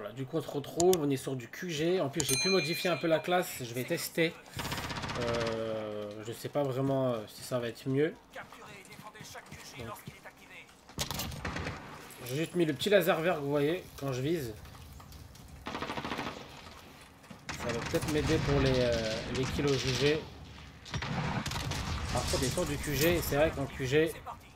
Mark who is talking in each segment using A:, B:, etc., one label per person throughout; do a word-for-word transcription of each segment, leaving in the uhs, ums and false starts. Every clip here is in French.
A: Voilà, du coup on se retrouve, on est sur du Q G. En plus j'ai pu modifier un peu la classe, je vais tester. Euh, je sais pas vraiment si ça va être mieux. J'ai juste mis le petit laser vert que vous voyez quand je vise. Ça va peut-être m'aider pour les, euh, les kills jugés. Parfois des tours du Q G, et c'est vrai qu'en Q G...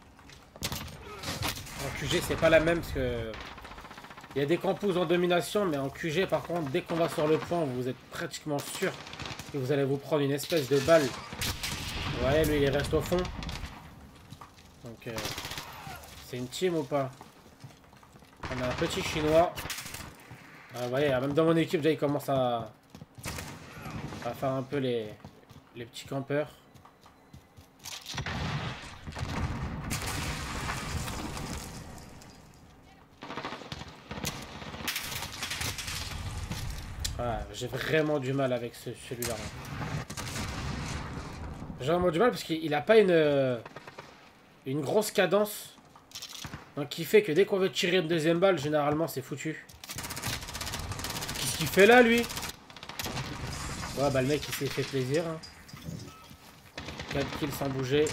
A: En Q G c'est pas la même parce que... Il y a des campus en domination, mais en Q G par contre, dès qu'on va sur le point, vous êtes pratiquement sûr que vous allez vous prendre une espèce de balle. Vous voyez, lui il reste au fond. Donc euh, c'est une team ou pas? On a un petit chinois. Ah, vous voyez, même dans mon équipe, déjà il commence à, à faire un peu les, les petits campeurs. Ah, j'ai vraiment du mal avec ce, celui-là. J'ai vraiment du mal parce qu'il n'a pas une, une grosse cadence. Donc qui fait que dès qu'on veut tirer une deuxième balle, généralement c'est foutu. Qu'est-ce qu'il fait là lui? Ouais bah le mec il s'est fait plaisir. Hein. quatre kills sans bouger.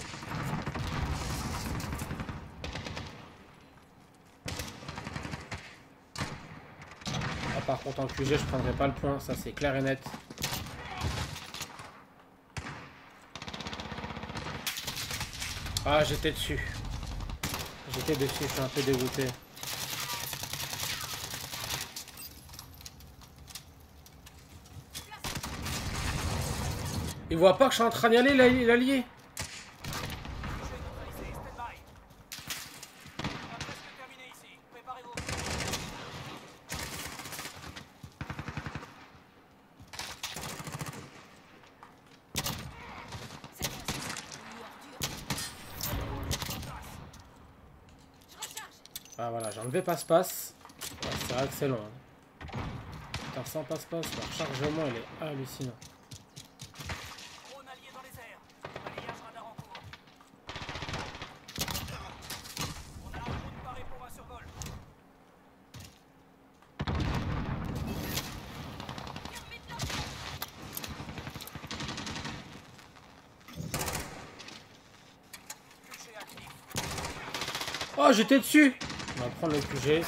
A: Ah, par contre en Q G je prendrai pas le point, ça c'est clair et net. Ah j'étais dessus. J'étais dessus, je suis un peu dégoûté. Il voit pas que je suis en train d'y aller, l'allié. Ah voilà, j'ai enlevé passe-passe. Ouais, c'est vrai que c'est long. Hein. Putain, sans passe-passe, le chargement il est hallucinant. Oh, j'étais dessus. On va prendre le Q G.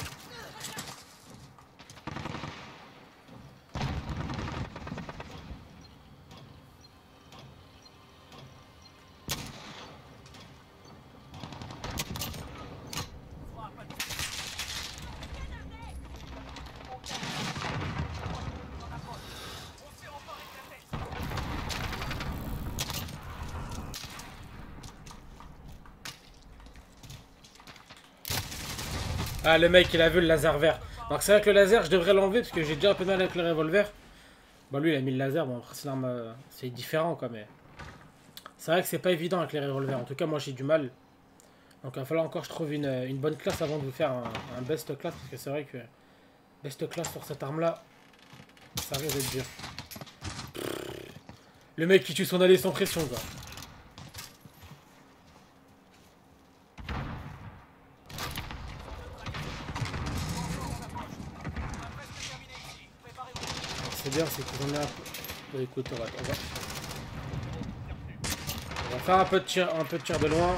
A: Ah, le mec, il a vu le laser vert. Donc c'est vrai que le laser, je devrais l'enlever parce que j'ai déjà un peu mal avec le revolver. Bon, lui, il a mis le laser. Bon, après, c'est l'arme... C'est différent, quoi, mais... C'est vrai que c'est pas évident avec les revolvers. En tout cas, moi, j'ai du mal. Donc, il va falloir encore que je trouve une, une bonne classe avant de vous faire un, un best class. Parce que c'est vrai que... Best class sur cette arme-là, ça risque d'être dur. Le mec qui tue son allié sans pression, quoi. C'est bien, c'est qu'ils ont mis un peu... Bon, écoute, on va, on va... on va faire un peu de tir, un peu de tir de loin.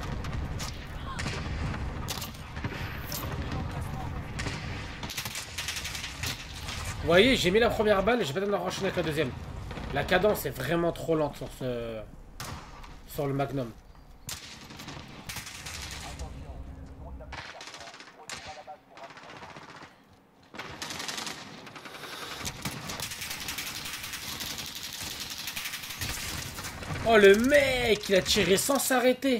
A: Vous voyez, j'ai mis la première balle et j'ai pas besoin de la enchaîner avec la deuxième. La cadence est vraiment trop lente sur ce... sur le Magnum. Oh le mec, il a tiré sans s'arrêter.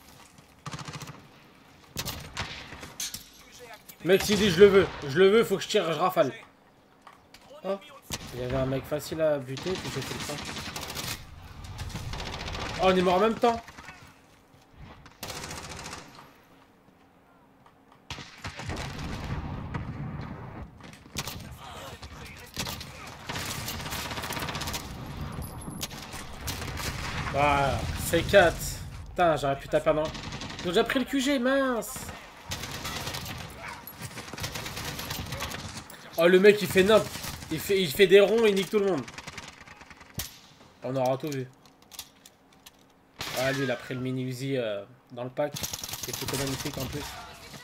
A: Mec s'il dit je le veux, je le veux, faut que je tire, je rafale. Oh, il y avait un mec facile à buter, puis j'ai fait le temps. Oh, on est mort en même temps. Voilà, c'est quatre. Putain, j'aurais pu taper un... Ils ont déjà pris le Q G, mince. Oh, le mec, il fait nimp. Il fait, il fait des ronds, il nique tout le monde. On aura tout vu. Ah, lui, il a pris le mini Uzi euh, dans le pack. C'est plutôt magnifique en plus.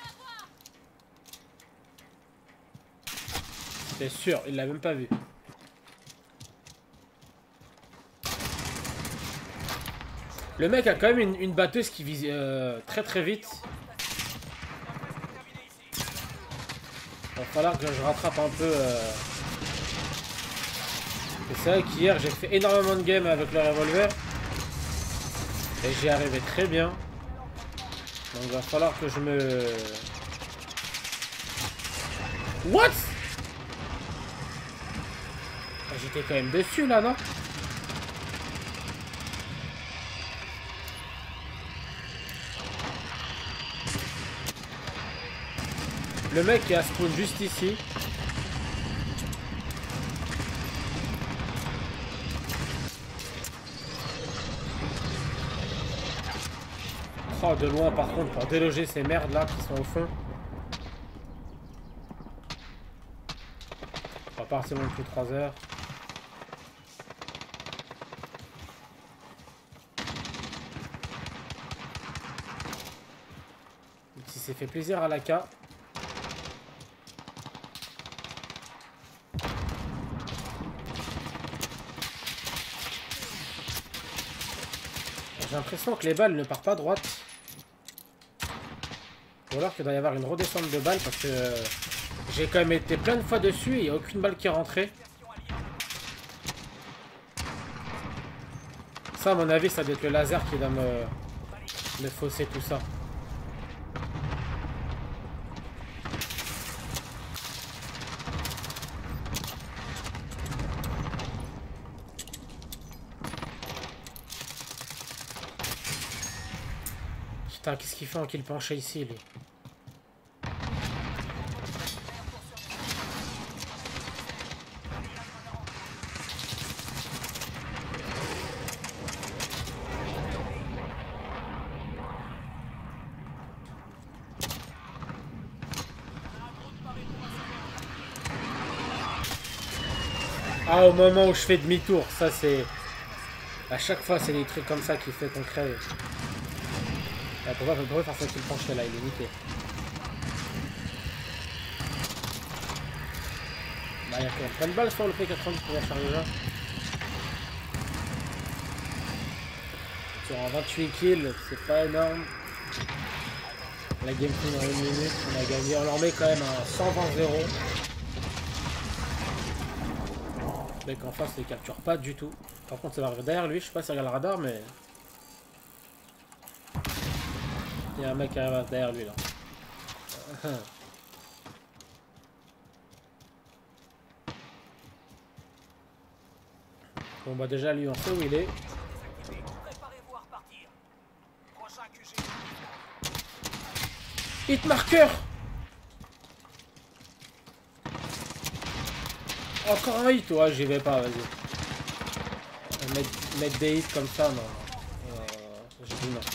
A: C'est sûr, il l'a même pas vu. Le mec a quand même une, une batteuse qui vise euh, très très vite. Il va falloir que je rattrape un peu. Euh... C'est vrai qu'hier j'ai fait énormément de games avec le revolver. Et j'y arrivais très bien. Donc il va falloir que je me... What? J'étais quand même dessus là, non? Le mec qui a spawn juste ici. Oh, de loin par contre pour déloger ces merdes là qui sont au fond. On va partir non plus trois heures. Il s'est fait plaisir à l'A K. J'ai l'impression que les balles ne partent pas droite. Ou alors qu'il doit y avoir une redescente de balles parce que euh, j'ai quand même été plein de fois dessus et il n'y a aucune balle qui est rentrée. Ça, à mon avis, ça doit être le laser qui doit me, me fausser tout ça. Putain, qu'est-ce qu'il fait en kill penché ici, lui? Ah, au moment où je fais demi-tour, ça c'est... À chaque fois, c'est des trucs comme ça qui fait qu'on crève. Ah, pourquoi, pourquoi faire ça qu'il penche là, il est niqué. Bah, il y a quand même plein de balles sur le P quatre-vingt-dix pour la charger là. Sur un vingt-huit kills, c'est pas énorme. La game fin en une minute, on a gagné. On leur met quand même un cent vingt zéro. Le mec en face ne les capture pas du tout. Par contre, ça va arriver derrière lui. Je sais pas s'il regarde le radar, mais. Il y a un mec qui arrive derrière lui là. Bon bah déjà lui on sait où il est. Hit marker. Encore un hit, ouais j'y vais pas, vas-y. Mettre, mettre des hits comme ça, non. Euh, je dis non.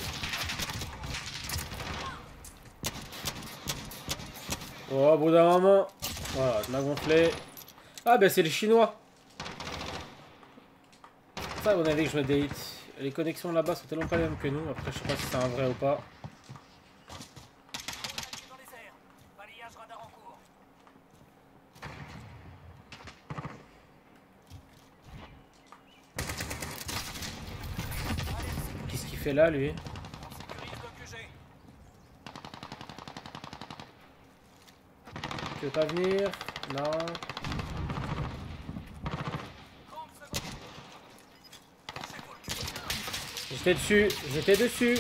A: Oh, au bout d'un moment, voilà, je m'ai gonflé. Ah, ben c'est les Chinois. Ça, on avait que je mette des hits. Les connexions là-bas sont tellement pas les mêmes que nous. Après, je sais pas si c'est un vrai ou pas. Qu'est-ce qu'il fait là, lui? Tu veux pas venir? Non. J'étais dessus, j'étais dessus.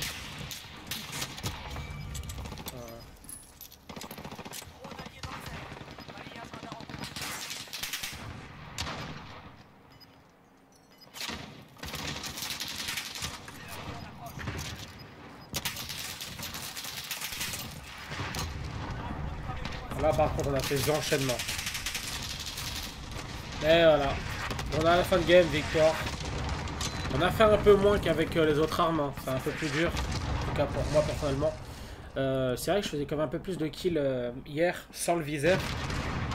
A: Là par contre on a fait des enchaînements. Et voilà. On a la fin de game, victoire. On a fait un peu moins qu'avec euh, les autres armes. Hein. C'est un peu plus dur. En tout cas pour moi personnellement. Euh, c'est vrai que je faisais quand même un peu plus de kills euh, hier sans le viseur.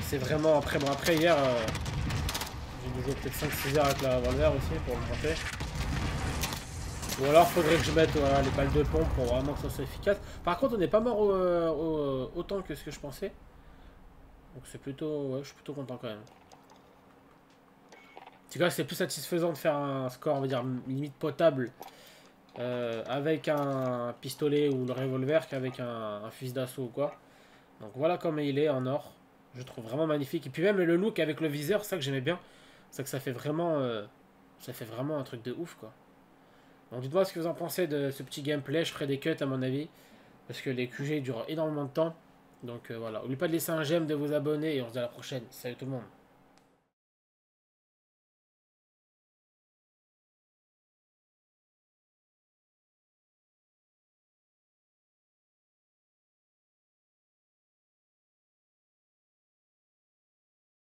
A: c'est vraiment... Après, bon, après hier, euh, j'ai joué peut-être cinq six heures avec la revolver aussi pour le monter. Ou alors, faudrait que je mette voilà, les balles de pompe pour vraiment que ça soit efficace. Par contre, on n'est pas mort au, au, autant que ce que je pensais. Donc c'est plutôt... Ouais, je suis plutôt content quand même. C'est quoi, c'est plus satisfaisant de faire un score, on va dire, limite potable euh, avec un pistolet ou le revolver qu'avec un, un fusil d'assaut ou quoi. Donc voilà comment il est en or. Je trouve vraiment magnifique. Et puis même le look avec le viseur, ça que j'aimais bien. C'est que ça fait vraiment... Euh, ça fait vraiment un truc de ouf, quoi. Donc dites-moi ce que vous en pensez de ce petit gameplay. Je ferai des cuts à mon avis. Parce que les Q G durent énormément de temps. Donc euh, voilà. N'oubliez pas de laisser un j'aime, de vous abonner. Et on se dit à la prochaine. Salut tout le monde.